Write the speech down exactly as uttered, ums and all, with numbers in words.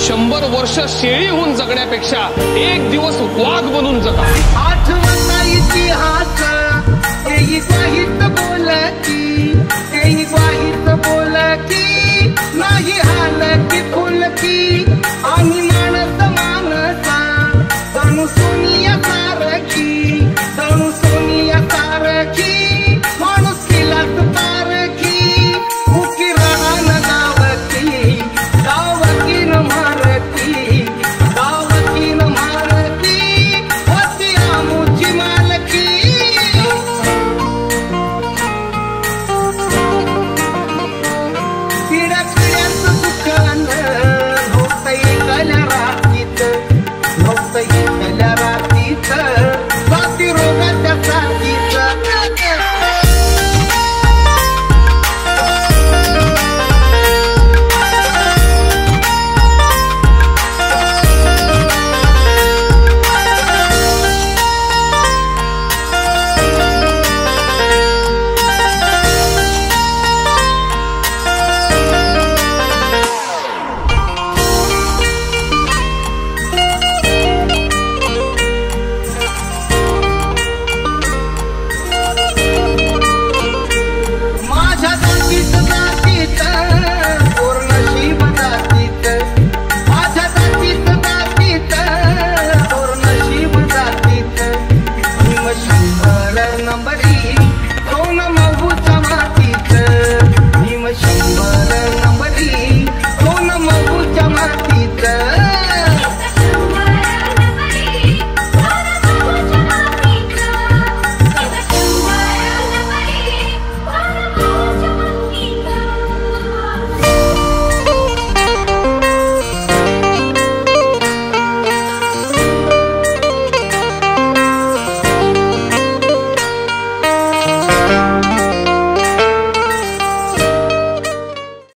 शंभर वर्ष शेळी होऊन जगण्यापेक्षा एक दिवस वाघ बनून जगा. आठवता इतिहास तेही वाहित बोलती, तेही वाहित बोलती, नाही हालकी फुलकी आणि माणस मानसा जणू सोनिया सारखी, जणू सोनिया सारखी माणूस केलाच पारखी. मुकी राहण गावकी, गावकी न मारती, गावकी न मारती होती आमुची मालकी. पिढ्या पिढ्यांचं दुकान नव्हतं एकल्या रात्रीत, नव्हतं एकल्या रात्रीत साथी रोगाच्या साथीत. माझ्या जातीत जातीत थोर नशीब जातीत, माझ्या जातीत जातीत थोर नशीब जातीत. भीमशंकर नंबरी